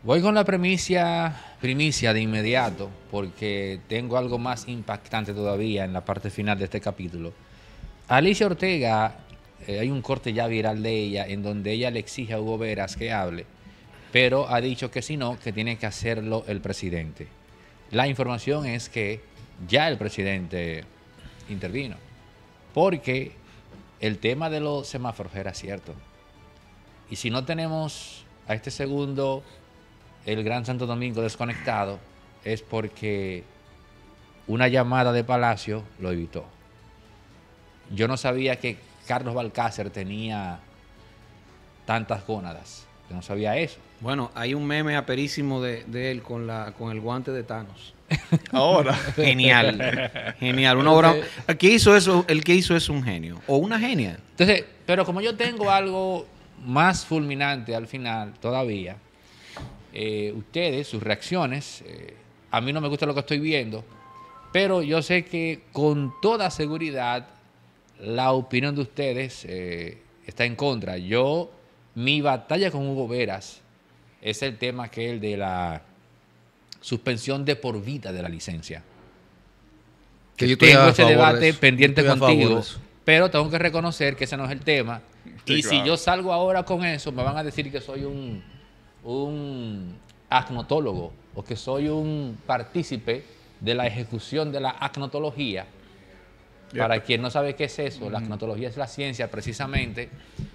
Voy con la primicia de inmediato, porque tengo algo más impactante todavía en la parte final de este capítulo. Alicia Ortega, hay un corte ya viral de ella en donde ella le exige a Hugo Veras que hable, pero ha dicho que si no, que tiene que hacerlo el presidente. La información es que ya el presidente intervino, porque el tema de los semáforos era cierto. Y si no tenemos a este segundo, el Gran Santo Domingo desconectado, es porque una llamada de Palacio lo evitó. Yo no sabía que Carlos Balcácer tenía tantas gónadas. Yo no sabía eso. Bueno, hay un meme aperísimo de él con el guante de Thanos. Ahora. Genial. Genial. Una obra. El que hizo eso es un genio. O una genia. Entonces, pero como yo tengo algo más fulminante al final todavía, ustedes, sus reacciones, a mí no me gusta lo que estoy viendo, pero yo sé que con toda seguridad la opinión de ustedes está en contra. Mi batalla con Hugo Veras es el tema que el de la suspensión de por vida de la licencia. Que yo tengo a ese favor de debate eso. pendiente Yo estoy a favor contigo, de eso. pero tengo que reconocer que ese no es el tema. Sí, Y claro. si yo salgo ahora con eso, me van a decir que soy un agnotólogo o que soy un partícipe de la ejecución de la agnotología. Para quien no sabe qué es eso, la agnotología es la ciencia precisamente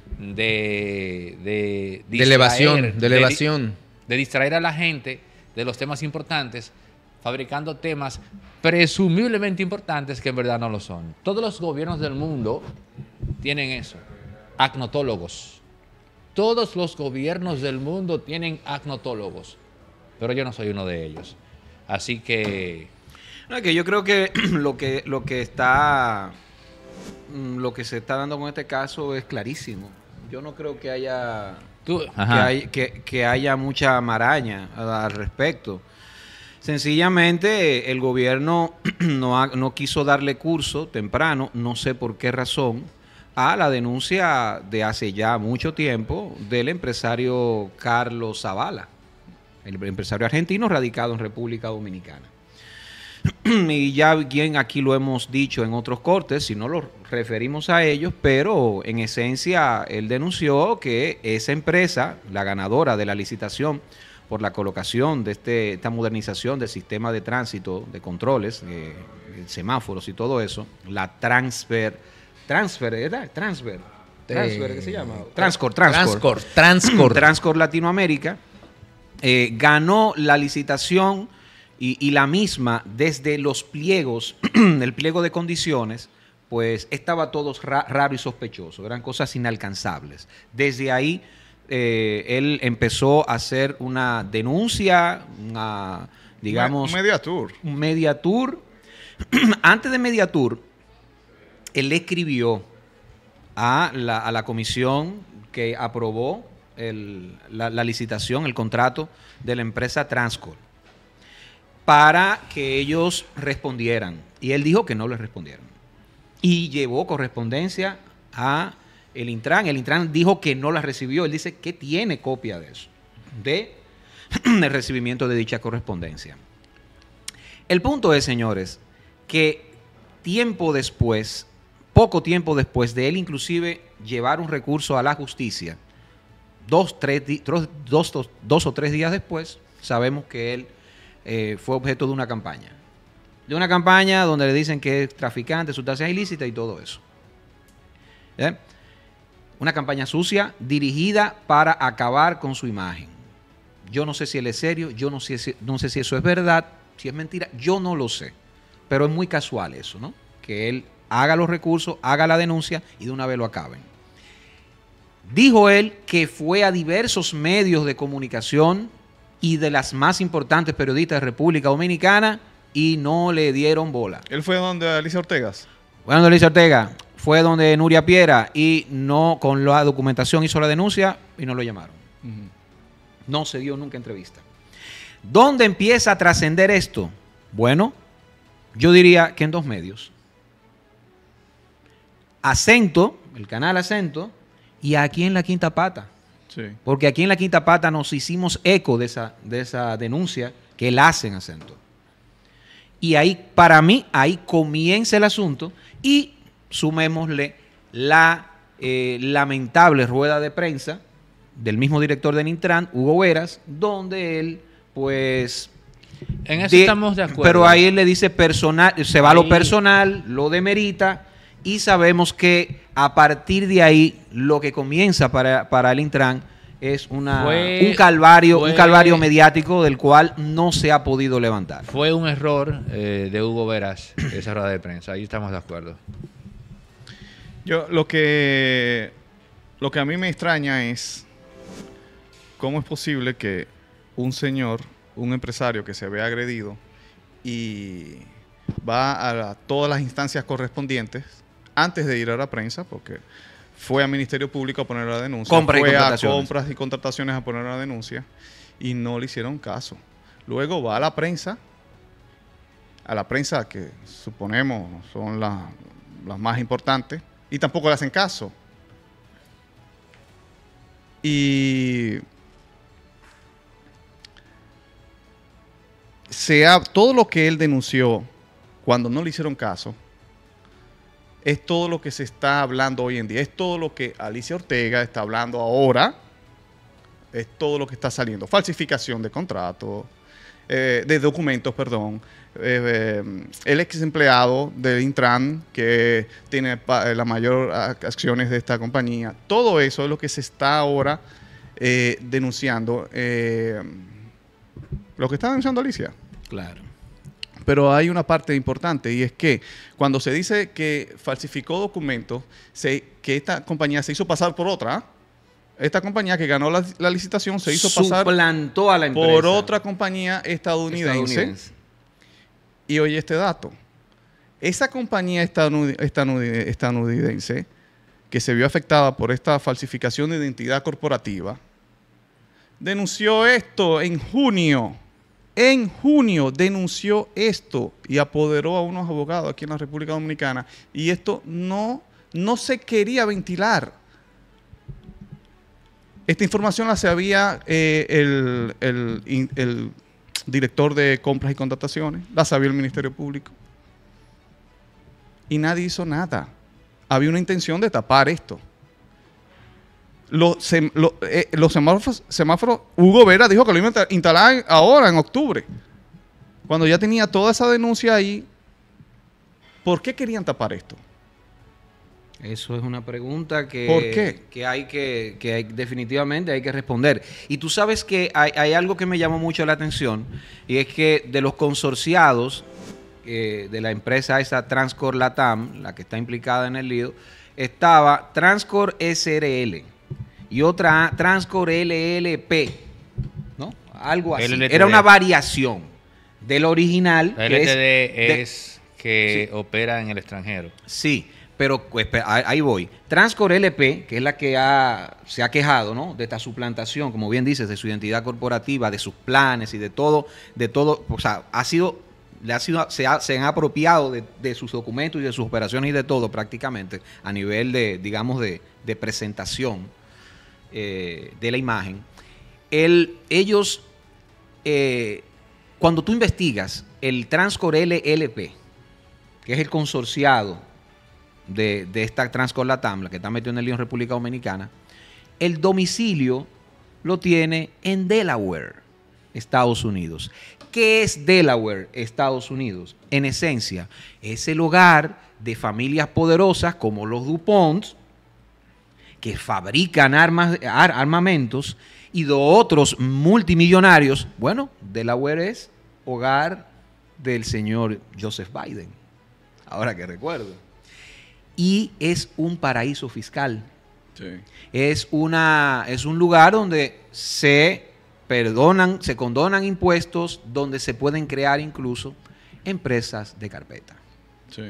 de elevación. de distraer a la gente de los temas importantes, fabricando temas presumiblemente importantes que en verdad no lo son. Todos los gobiernos del mundo tienen eso, agnotólogos. Todos los gobiernos del mundo tienen agnotólogos, pero yo no soy uno de ellos. Así que No, que yo creo que lo que se está dando con este caso es clarísimo. Yo no creo que haya que haya mucha maraña al respecto. Sencillamente el gobierno no quiso darle curso temprano, no sé por qué razón, a la denuncia de hace ya mucho tiempo del empresario Carlos Zavala, el empresario argentino radicado en República Dominicana. Y ya bien aquí lo hemos dicho en otros cortes, si no lo referimos a ellos, pero en esencia él denunció que esa empresa, la ganadora de la licitación por la colocación de esta modernización del sistema de tránsito, de controles, semáforos y todo eso, la Transfer, ¿qué se llama? Transcor Latinoamérica, ganó la licitación y la misma desde los pliegos, el pliego de condiciones, pues estaba todo raro y sospechoso, eran cosas inalcanzables. Desde ahí él empezó a hacer una denuncia, digamos... Un Un Mediatour. Antes de Mediatour, él escribió a la comisión que aprobó la licitación, el contrato de la empresa Transcor, para que ellos respondieran. Y él dijo que no les respondieron. Y llevó correspondencia a el Intran. El Intran dijo que no la recibió. Él dice que tiene copia de eso, el recibimiento de dicha correspondencia. El punto es, señores, que poco tiempo después de él inclusive llevar un recurso a la justicia, 2 o 3 días después, sabemos que él fue objeto de una campaña. De una campaña donde le dicen que es traficante, sustancias ilícitas y todo eso. Una campaña sucia dirigida para acabar con su imagen. Yo no sé si él es serio, yo no sé si eso es verdad, si es mentira, yo no lo sé. Pero es muy casual eso, ¿no? Que él haga los recursos, haga la denuncia y de una vez lo acaben. Dijo él que fue a diversos medios de comunicación y de las más importantes periodistas de República Dominicana y no le dieron bola. Él fue donde Alicia Ortegas. Bueno, Alicia Ortega fue donde Nuria Piera y no, con la documentación hizo la denuncia y no lo llamaron. No se dio nunca entrevista. ¿Dónde empieza a trascender esto? Bueno, yo diría que en 2 medios. Acento, el canal Acento, y aquí en La Quinta Pata. Sí. Porque aquí en la Quinta Pata nos hicimos eco de esa denuncia que él hace en Acento. Y ahí, para mí, ahí comienza el asunto y sumémosle la lamentable rueda de prensa del mismo director de Nintran, Hugo Veras, donde él, pues... En eso estamos de acuerdo. Pero ahí él le dice personal, se va a Ahí- lo personal, lo demerita, y sabemos que a partir de ahí lo que comienza para el Intran es un calvario mediático del cual no se ha podido levantar. Fue un error de Hugo Veras esa rueda de prensa. Ahí estamos de acuerdo. Yo lo que a mí me extraña es cómo es posible que un señor, un empresario que se ve agredido y va a todas las instancias correspondientes antes de ir a la prensa, porque fue al Ministerio Público a poner la denuncia, fue a compras y contrataciones a poner la denuncia y no le hicieron caso. Luego va a la prensa que suponemos son las más importantes, y tampoco le hacen caso. Y todo lo que él denunció cuando no le hicieron caso es todo lo que se está hablando hoy en día, es todo lo que Alicia Ortega está hablando ahora, es todo lo que está saliendo, falsificación de contratos, de documentos, perdón, el ex empleado de Intran que tiene la mayor acciones de esta compañía, todo eso es lo que se está ahora denunciando, lo que está denunciando Alicia. Claro. Pero hay una parte importante, y es que cuando se dice que falsificó documentos, que esta compañía se hizo pasar por otra, ¿ah? Esta compañía que ganó la licitación se hizo pasar Suplantó a la empresa por otra compañía estadounidense. Y oye este dato. Esa compañía estadounidense que se vio afectada por esta falsificación de identidad corporativa, denunció esto en junio. En junio denunció esto y apoderó a unos abogados aquí en la República Dominicana. Y esto no se quería ventilar. Esta información la sabía el director de compras y contrataciones, la sabía el Ministerio Público. Y nadie hizo nada. Había una intención de tapar esto. Los semáforos, Hugo Vera dijo que lo iba a instalar ahora, en octubre. Cuando ya tenía toda esa denuncia ahí, ¿por qué querían tapar esto? Eso es una pregunta que, ¿Por qué? Definitivamente hay que responder. Y tú sabes que hay algo que me llamó mucho la atención, y es que de los consorciados de la empresa esa Transcor Latam, la que está implicada en el lío, estaba Transcor SRL y otra Transcor LLP, ¿no? Algo así. LTD. Era una variación del original. La LTD es que sí, opera en el extranjero. Sí, pero pues, ahí voy. Transcor LP, que es la que se ha quejado, ¿no?, de esta suplantación, como bien dices, de su identidad corporativa, de sus planes y de todo, o sea, se han apropiado de sus documentos y de sus operaciones y de todo prácticamente a nivel de, digamos, de presentación de la imagen. Ellos, cuando tú investigas el Transcor LLP, que es el consorciado de esta Transcor Latam, la que está metido en el lío en República Dominicana, el domicilio lo tiene en Delaware, Estados Unidos. ¿Qué es Delaware, Estados Unidos? En esencia, es el hogar de familias poderosas como los DuPont, que fabrican armamentos, y de otros multimillonarios. Bueno, Delaware es hogar del señor Joseph Biden, ahora que recuerdo. Y es un paraíso fiscal. Sí. Es un lugar donde se condonan impuestos, donde se pueden crear incluso empresas de carpeta. Sí.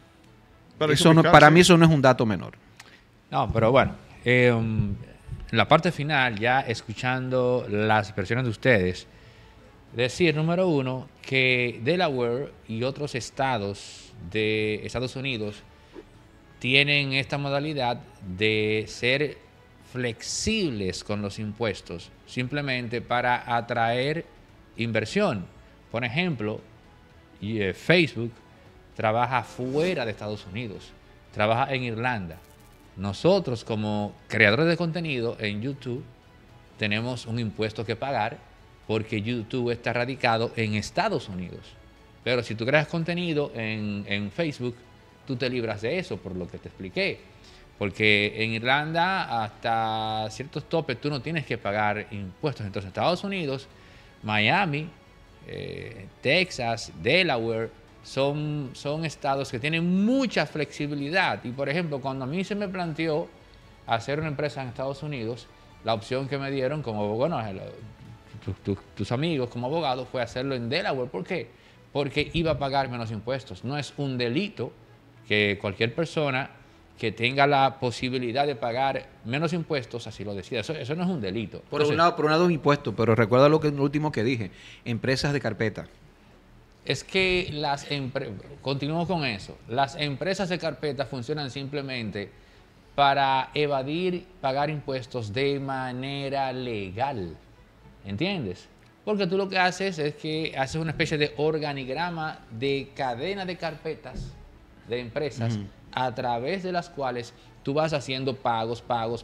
Para mí eso no es un dato menor. No, pero bueno, en la parte final, ya escuchando las versiones de ustedes, decir, número uno, que Delaware y otros estados de Estados Unidos tienen esta modalidad de ser flexibles con los impuestos, simplemente para atraer inversión. Por ejemplo, Facebook trabaja fuera de Estados Unidos, trabaja en Irlanda. Nosotros, como creadores de contenido en YouTube, tenemos un impuesto que pagar porque YouTube está radicado en Estados Unidos. Pero si tú creas contenido en Facebook, tú te libras de eso, por lo que te expliqué. Porque en Irlanda, hasta ciertos topes, tú no tienes que pagar impuestos. Entonces, Estados Unidos, Miami, Texas, Delaware, son estados que tienen mucha flexibilidad. Y, por ejemplo, cuando a mí se me planteó hacer una empresa en Estados Unidos, la opción que me dieron como, bueno, tus amigos como abogados fue hacerlo en Delaware. ¿Por qué? Porque iba a pagar menos impuestos. No es un delito que cualquier persona que tenga la posibilidad de pagar menos impuestos así lo decida. Eso no es un delito. Por un lado impuestos, pero recuerda lo último que dije, empresas de carpeta. Es que continuamos con eso. Las empresas de carpeta funcionan simplemente para evadir pagar impuestos de manera legal. ¿Entiendes? Porque tú lo que haces es que haces una especie de organigrama de cadena de carpetas de empresas a través de las cuales tú vas haciendo pagos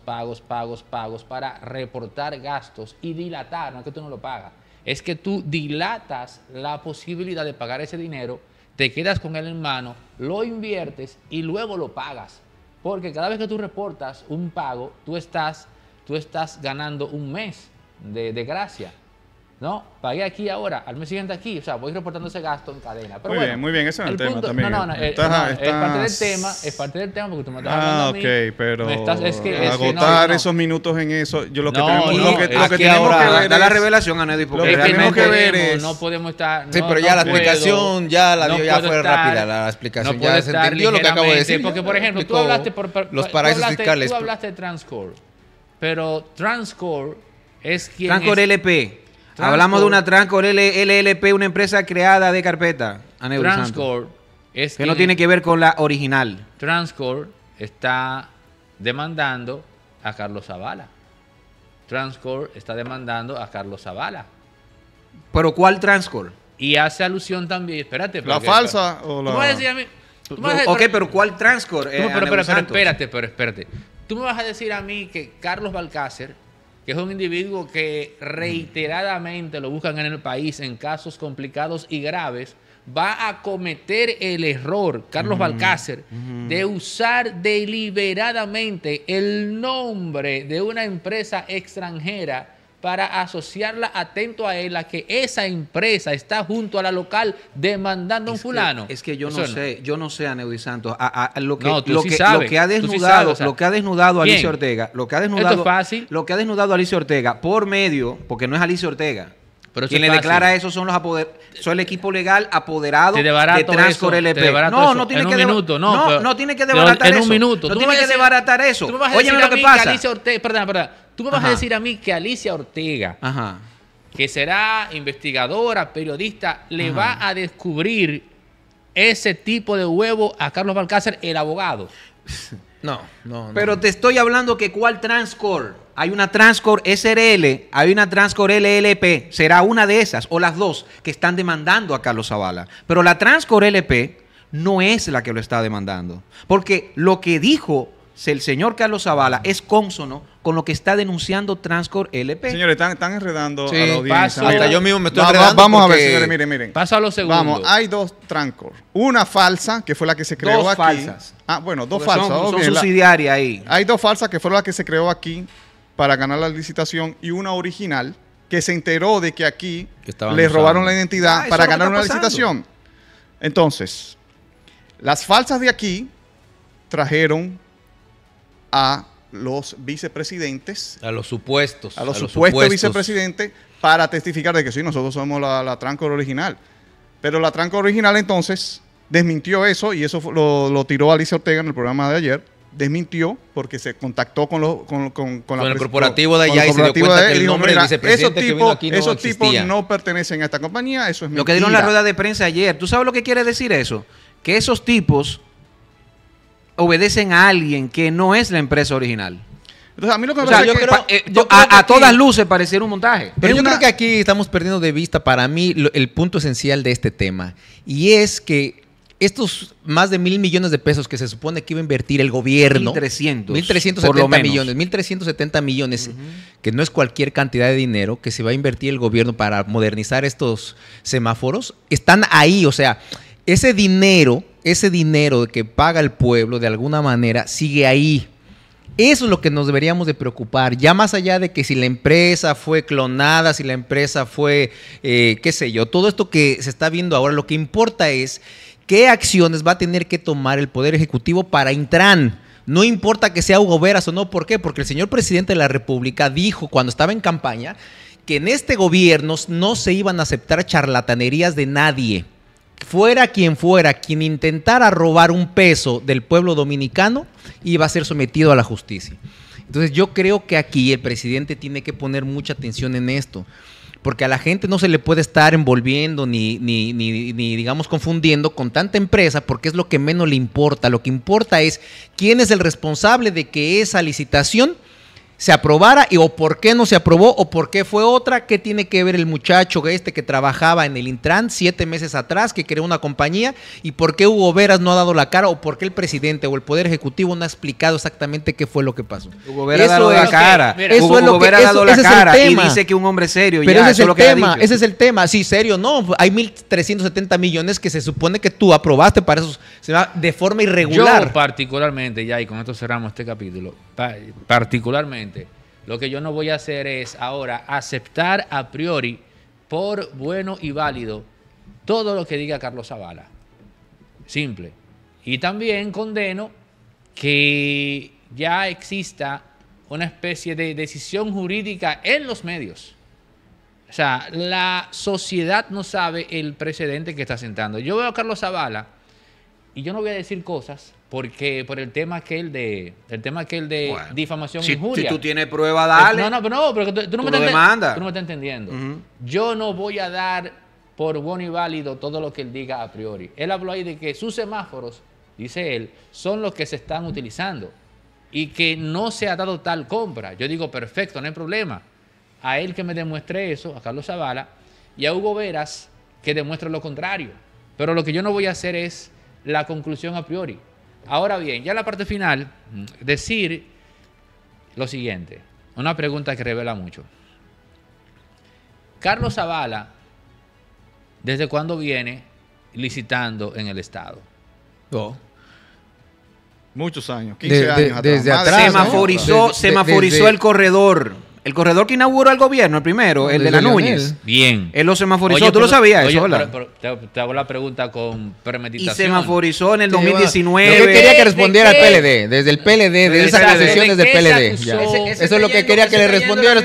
para reportar gastos y dilatar. No es que tú no lo pagas, es que tú dilatas la posibilidad de pagar ese dinero, te quedas con él en mano, lo inviertes y luego lo pagas. Porque cada vez que tú reportas un pago, tú estás ganando un mes de gracia. No, pagué aquí ahora, al mes siguiente aquí, o sea, voy reportando ese gasto en cadena. Pero muy bien, ese es el tema también. Es parte del tema porque tú me estás hablando a mí. Pero agotar esos minutos en eso, yo lo que tenemos que ver da la revelación a Neddy, porque tenemos que ver es... No podemos estar... Sí, pero ya la explicación ya la dio, ya fue rápida la explicación, ya se entendió lo que acabo de decir. Porque, por ejemplo, tú hablaste los paraísos fiscales. Tú hablaste de Transcore, pero Transcore es quien... Transcore LP. Hablamos de una Transcore LLP, una empresa creada de carpeta. Transcore es que no tiene que ver con la original. Transcore está demandando a Carlos Zavala. Transcore está demandando a Carlos Zavala. ¿Pero cuál Transcore? Y hace alusión también, espérate. ¿La falsa o la...? Tú me vas a decir a mí... pero ¿cuál Transcore? Pero espérate. Tú me vas a decir a mí que Carlos Balcácer, que es un individuo que reiteradamente lo buscan en el país en casos complicados y graves, va a cometer el error, Carlos Balcácer, de usar deliberadamente el nombre de una empresa extranjera para asociarla, atento a él, a que esa empresa está junto a la local demandando a un fulano. Es que yo no sé a Neddy Santos, lo que ha desnudado a Alicia Ortega, lo que ha desnudado a Alicia Ortega por medio, porque no es Alicia Ortega. Pero quien le declara eso son son el equipo legal apoderado de Transcore LP. No tiene que no tiene que desbaratar eso. En un minuto. No tiene que desbaratar eso. Óyeme lo que pasa. Perdón. Tú me vas a decir a mí que Alicia Ortega, que será investigadora, periodista, le va a descubrir ese tipo de huevo a Carlos Balcácer, el abogado. No. Pero te estoy hablando que ¿cuál Transcore? Hay una Transcore SRL, hay una Transcore LLP, será una de esas o las dos que están demandando a Carlos Zavala. Pero la Transcore LP no es la que lo está demandando, porque lo que dijo el señor Carlos Zavala es cónsono con lo que está denunciando Transcore LP. Señores, están enredando a la audiencia. Hasta yo mismo me estoy enredando. Vamos a ver, señores, miren. Pasa a los segundos. Vamos, hay dos Transcore. Una falsa, que fue la que se creó dos aquí. Falsas. Dos falsas. Son subsidiarias ahí. Hay dos falsas que fueron las que se creó aquí para ganar la licitación y una original que se enteró de que aquí le robaron la identidad para ganar una licitación. Entonces, las falsas de aquí trajeron a los vicepresidentes. A los supuestos vicepresidentes para testificar de que sí, nosotros somos la Transcore original. Pero la Transcore original entonces desmintió eso y eso lo tiró Alicia Ortega en el programa de ayer. Desmintió porque se contactó con el corporativo de allá y se dio cuenta que el nombre del vicepresidente que vino aquí no existía. Esos tipos no pertenecen a esta compañía, eso es mentira. Lo que dieron en la rueda de prensa ayer, ¿tú sabes lo que quiere decir eso? Que esos tipos obedecen a alguien que no es la empresa original. Entonces, a mí lo que me parece a todas luces pareciera un montaje. Pero yo creo que aquí estamos perdiendo de vista para mí el punto esencial de este tema. Y es que estos más de 1.000 millones de pesos que se supone que iba a invertir el gobierno, 1.370 millones, 1.370 millones, que no es cualquier cantidad de dinero que se va a invertir el gobierno para modernizar estos semáforos, están ahí. O sea, ese dinero que paga el pueblo de alguna manera sigue ahí. Eso es lo que nos deberíamos de preocupar, ya más allá de que si la empresa fue clonada, si la empresa fue, qué sé yo, todo esto que se está viendo ahora, lo que importa es qué acciones va a tener que tomar el Poder Ejecutivo para Intran. No importa que sea Hugo Veras o no, ¿por qué? Porque el señor presidente de la República dijo cuando estaba en campaña que en este gobierno no se iban a aceptar charlatanerías de nadie. Fuera quien intentara robar un peso del pueblo dominicano, iba a ser sometido a la justicia. Entonces yo creo que aquí el presidente tiene que poner mucha atención en esto, porque a la gente no se le puede estar envolviendo ni digamos confundiendo con tanta empresa, porque es lo que menos le importa. Lo que importa es quién es el responsable de que esa licitación se aprobara o por qué no se aprobó o por qué fue otra. ¿Qué tiene que ver el muchacho que trabajaba en el Intran 7 meses atrás, que creó una compañía, y por qué Hugo Veras no ha dado la cara o por qué el presidente o el Poder Ejecutivo no ha explicado exactamente qué fue lo que pasó? Hugo Veras ha dado la cara. Hugo Veras ha dado la cara y dice que un hombre serio. Pero ese es el tema. Sí, serio, no. Hay 1.370 millones que se supone que tú aprobaste para eso de forma irregular. Yo particularmente, ya y con esto cerramos este capítulo, particularmente, lo que yo no voy a hacer es ahora aceptar a priori por bueno y válido todo lo que diga Carlos Zavala. Simple. Y también condeno que ya exista una especie de decisión jurídica en los medios. O sea, la sociedad no sabe el precedente que está sentando. Yo veo a Carlos Zavala y yo no voy a decir cosas porque por el tema aquel de bueno, difamación e injuria. Si tú tienes prueba, dale. Pero tú no me estás entendiendo. Yo no voy a dar por bueno y válido todo lo que él diga a priori. Él habló ahí de que sus semáforos, dice él, son los que se están utilizando y que no se ha dado tal compra. Yo digo, perfecto, no hay problema. A él que me demuestre eso, a Carlos Zavala, y a Hugo Veras que demuestre lo contrario. Pero lo que yo no voy a hacer es la conclusión a priori. Ahora bien, ya en la parte final, decir lo siguiente, una pregunta que revela mucho. Carlos Zavala, ¿desde cuándo viene licitando en el Estado? Muchos años, 15 años. Desde atrás. Semaforizó el corredor. El corredor que inauguró el gobierno, el primero, el de la Núñez. Bien. Él lo semaforizó. Oye, ¿tú lo sabías eso? Te hago la pregunta con premeditación. Y semaforizó en el 2019. Yo quería que respondiera al PLD. Desde el PLD, desde esas acusaciones del PLD. Eso es lo que quería que le respondiera.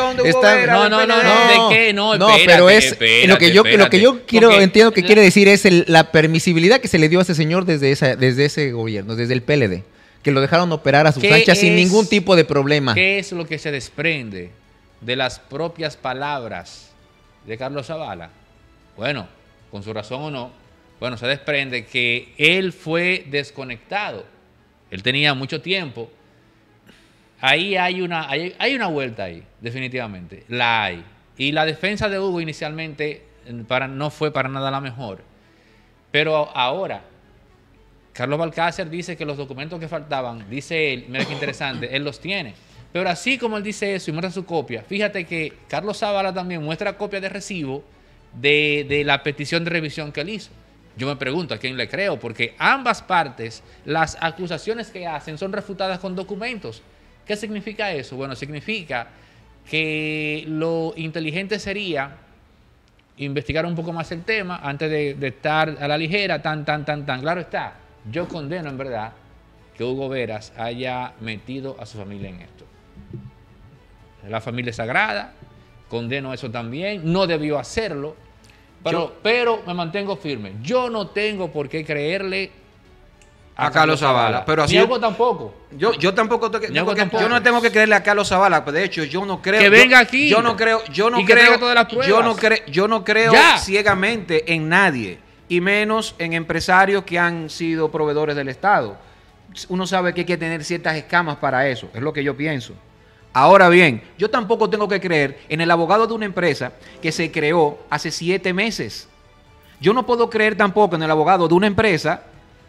¿De qué? No, pero es lo que yo entiendo que quiere decir es la permisibilidad que se le dio a ese señor desde ese gobierno, desde el PLD. Que lo dejaron operar a sus anchas sin ningún tipo de problema. ¿Qué es lo que se desprende de las propias palabras de Carlos Zavala? Bueno, con su razón o no, bueno, se desprende que él fue desconectado. Él tenía mucho tiempo. Ahí hay una vuelta ahí, definitivamente. La hay. Y la defensa de Hugo inicialmente no fue para nada la mejor. Pero ahora Carlos Balcácer dice que los documentos que faltaban, dice él, mira qué interesante, él los tiene. Pero así como él dice eso y muestra su copia, fíjate que Carlos Zavala también muestra copia de recibo de la petición de revisión que él hizo. Yo me pregunto a quién le creo, porque ambas partes, las acusaciones que hacen son refutadas con documentos. ¿Qué significa eso? Bueno, significa que lo inteligente sería investigar un poco más el tema antes de estar a la ligera, tan. Claro está. Yo condeno en verdad que Hugo Veras haya metido a su familia en esto. La familia es sagrada, condeno eso también, no debió hacerlo, pero me mantengo firme. Yo no tengo por qué creerle a Carlos Zavala. Pero así, ni a Hugo tampoco. Yo tampoco. Yo no tengo que creerle a Carlos Zavala. De hecho, yo no creo. Que venga aquí. Yo no creo todas las pruebas. Yo no creo ciegamente en nadie. Y menos en empresarios que han sido proveedores del Estado. uno sabe que hay que tener ciertas escamas para eso, es lo que yo pienso. Ahora bien, yo tampoco tengo que creer en el abogado de una empresa que se creó hace 7 meses. Yo no puedo creer tampoco en el abogado de una empresa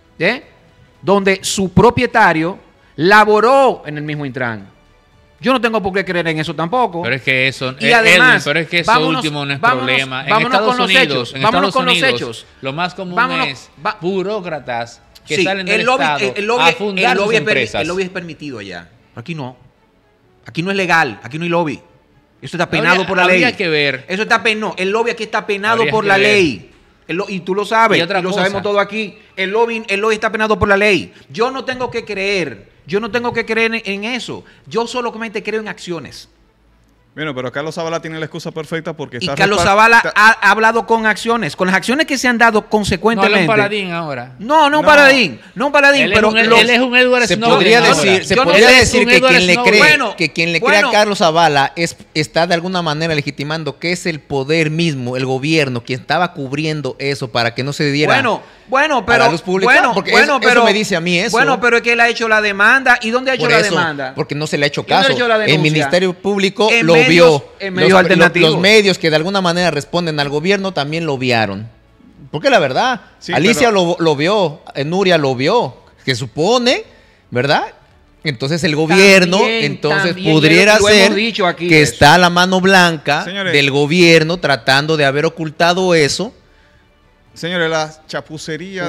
donde su propietario laboró en el mismo Intran. Yo no tengo por qué creer en eso tampoco. Pero es que eso, y además, pero es que eso último no es problema. En Estados Unidos, lo más común es burócratas que salen del Estado a fundar sus empresas. El lobby es permitido allá. Aquí no. Aquí no es legal. Aquí no hay lobby. Eso está penado por la ley. Habría que ver. Eso está penado. El lobby aquí está penado por la ley. Y tú lo sabes. Y lo sabemos todo aquí. El lobby está penado por la ley. Yo no tengo que creer. En eso. Yo solamente creo en acciones. Bueno, pero Carlos Zavala tiene la excusa perfecta porque está... Y Carlos Zavala ha hablado con acciones. Con las acciones que se han dado consecuentemente. No, él es un paladín ahora. No un paladín. No un paladín. Él es un Edward Snowden. Se podría decir que quien le cree a Carlos Zavala está de alguna manera legitimando que es el poder mismo, el gobierno, quien estaba cubriendo eso para que no se diera a la luz pública. Eso me dice a mí eso. Bueno, pero es que él ha hecho la demanda. ¿Y dónde ha hecho la demanda? Porque no se le ha hecho caso. El Ministerio Público lo vio. Los medios que de alguna manera responden al gobierno también lo vieron. Porque la verdad, sí, Alicia lo vio, Nuria lo vio, que supone, ¿verdad? Entonces el gobierno pudiera ser que está la mano blanca del gobierno tratando de haber ocultado eso. Señores, la chapucería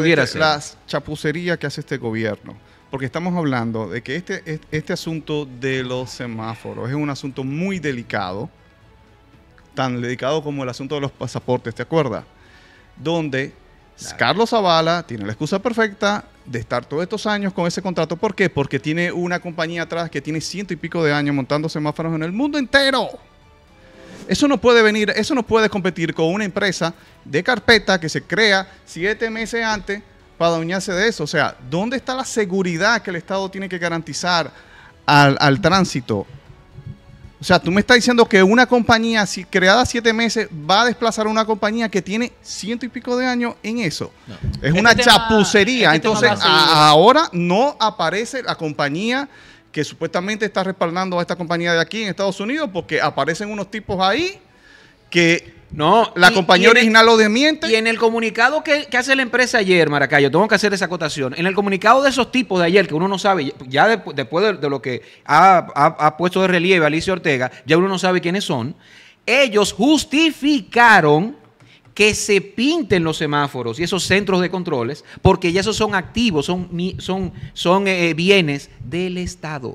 que hace este gobierno. Porque estamos hablando de que este asunto de los semáforos es un asunto muy delicado, tan delicado como el asunto de los pasaportes, ¿te acuerdas? Donde Carlos Zavala tiene la excusa perfecta de estar todos estos años con ese contrato. ¿Por qué? Porque tiene una compañía atrás que tiene 100 y pico de años montando semáforos en el mundo entero. Eso no puede competir con una empresa de carpeta que se crea 7 meses antes para adueñarse de eso. O sea, ¿dónde está la seguridad que el Estado tiene que garantizar al tránsito? O sea, tú me estás diciendo que una compañía creada 7 meses va a desplazar a una compañía que tiene 100 y pico de años en eso. No. Es una chapucería. Entonces, ahora no aparece la compañía que supuestamente está respaldando a esta compañía de aquí en Estados Unidos, porque aparecen unos tipos ahí que la compañía original lo desmiente. Y en el comunicado que hace la empresa ayer, Maracayo, tengo que hacer esa acotación, en el comunicado de esos tipos de ayer, que uno no sabe, ya después de lo que ha puesto de relieve Alicia Ortega, ya uno no sabe quiénes son, ellos justificaron que se pinten los semáforos y esos centros de controles, porque ya esos son activos, son bienes del Estado.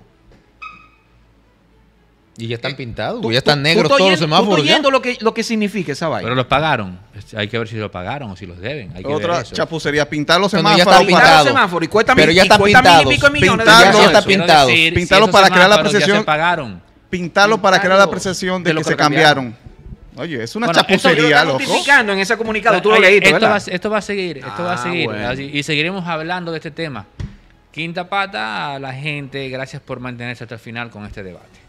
Y ya están pintados, ya están negros todos los semáforos. Estoy viendo lo que significa esa vaina. Pero los pagaron. Hay que ver si lo pagaron o si los deben. Hay que otra ver eso. chapucería, pintar los semáforos. Ya están pintados. Pero ya están pintados. Ya está pintado. Pintarlos para crear la percepción. Pintarlos para crear la percepción de que se cambiaron. Oye, es una chapucería, loco. Justificando en ese comunicado, tú lo leíste, ¿verdad? Esto va a seguir, bueno. Y seguiremos hablando de este tema. Quinta pata a la gente, gracias por mantenerse hasta el final con este debate.